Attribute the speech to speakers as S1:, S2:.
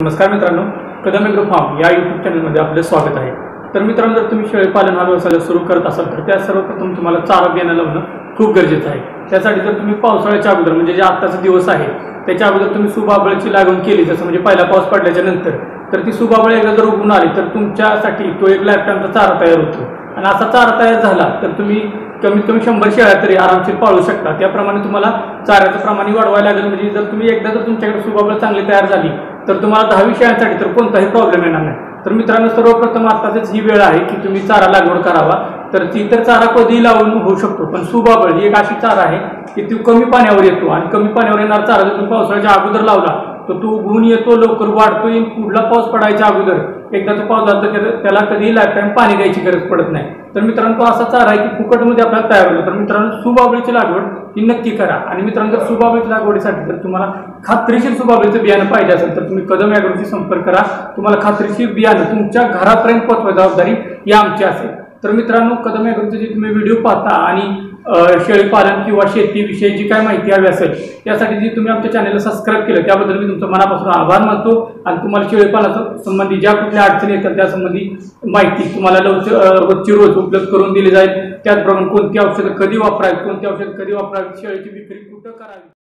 S1: नमस्कार मित्रांनो, Kadam agro farm या यूट्यूब चॅनलमध्ये आपले स्वागत आहे। तर मित्रांनो, जर तुम्ही शेळीपालन हा व्यवसाय सुरू करत असाल तर त्या सर्वप्रथम तुम्हाला चारा बियाणं लावणं खूप गरजेचं आहे। त्यासाठी जर तुम्ही पावसाळ्याच्या अगोदर म्हणजे जे आत्ताचा दिवस आहे त्याच्या अगोदर तुम्ही सुबाबळीची लागवड केली, जसं म्हणजे पहिला पाऊस पडल्याच्या नंतर, तर ती सुबाबळ एकदा जर उगवून आली तर तुमच्यासाठी तो एक लाईफटाईमचा चारा तयार होतो। आणि असा चारा तयार झाला तर तुम्ही कमीत कमी 100 शेळ्या तरी आरामशीर पाळू शकता। त्याप्रमाणे तुम्हाला चाऱ्याचं प्रमाण वाढवायला लागेल। म्हणजे जर तुम्ही एकदा जर तुमच्याकडे सुबाबळ चांगली तयार झाली तर तुम्हाला 10 शेळ्यांसाठी तर कोणताही प्रॉब्लेम येणार नाही। तर मित्रांनो, सर्वप्रथम आताच ही वेळ आहे की तुम्ही चारा लागवड करावा। तर ती तर चारा कधीही लावून होऊ शकतो, पण सुबाबळ ही एक अशी चारा आहे की ती कमी पाण्यावर येतो आणि कमी पाण्यावर येणारा चारा जर तुम्ही पावसाळ्याच्या अगोदर लावला तर तो उगवून येतो, लवकर वाढतो। पुढला पाऊस पडायच्या अगोदर एकदा तो पाऊस झाला तर त्याला कधीही लाईफटाईम पाणी द्यायची गरज पडत नाही। तर मित्रांनो, तो असा चारा आहे की फुकटमध्ये आपल्याला तयार होतो। तर मित्रांनो, सुबाबळीची लागवड ही नक्की करा। आणि मित्रांनो, जर सुबाबळीच्या लागवडीसाठी जर तुम्हाला खात्रीशीर सुबाबळीचं बियाणं पाहिजे असेल तर तुम्ही कदम ॲग्रोशी संपर्क करा। तुम्हाला खात्रीशीर बियाणं तुमच्या घरापर्यंत पोहोचवायची जबाबदारी ही आमची असेल। तर मित्रांनो, कदम ॲग्रोचे जे तुम्ही व्हिडिओ पाहता आणि शेळीपालन किंवा शेतीविषयी जी काय माहिती हवी असेल त्यासाठी जी तुम्ही आमच्या चॅनलला सबस्क्राईब केलं त्याबद्दल मी तुमचं मनापासून आभार मानतो। आणि तुम्हाला शेळीपालना संबंधी ज्या कुठल्या अडचणी येतात त्यासंबंधी माहिती तुम्हाला रोजची रोज उपलब्ध करून दिली जाईल। त्याचप्रमाणे कोणती औषधं कधी वापरावी, कोणती औषधं कधी वापरावी, शेळीची विक्री कुठं करावी।